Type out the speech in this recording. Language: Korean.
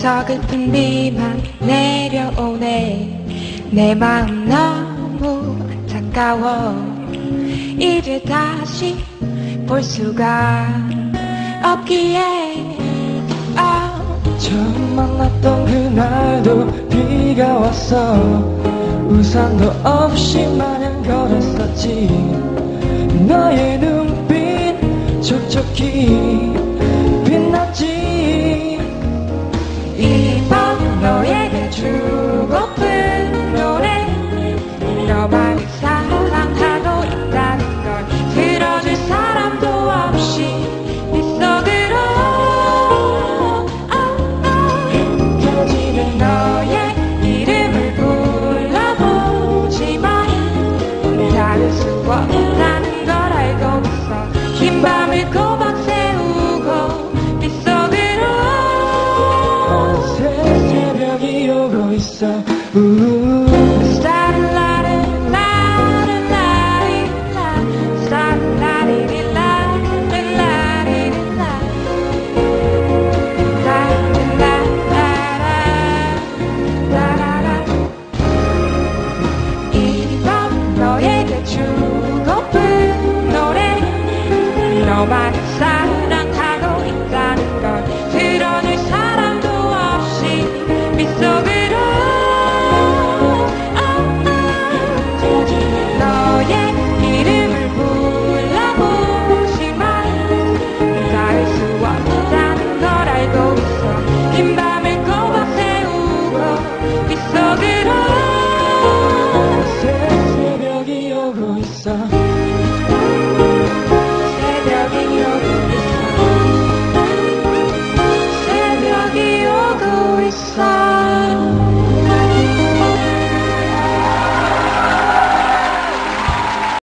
서글픈 비만 내려오네. 내 마음 너무 안타까워. 이제 다시 볼 수가 없기에. 처음 만났던 그날도 비가 왔어. 우산도 없이 마냥 걸었었지. 너의 눈빛 촉촉히 빛났지. 이 밤 너에게 주고픈 노래. 너만을 사랑하고 있다는 걸 들어줄 사람도 없이 빗속으로 흩어지는 너의 이름을 불러보지만 닿을 수 없다는 걸 알고 있어. 긴 밤을 꼬박 세우고 빗속으로 새벽이 오고 있어. 너만 사랑하고 있다는 걸 들어줄 사람도 없이 빗속으로 너의 이름을 불러보지만 닿을 수 없다는 걸 알고 있어. 긴 밤을 꼬박 세우고 빗속으로 새벽이 오고 있어.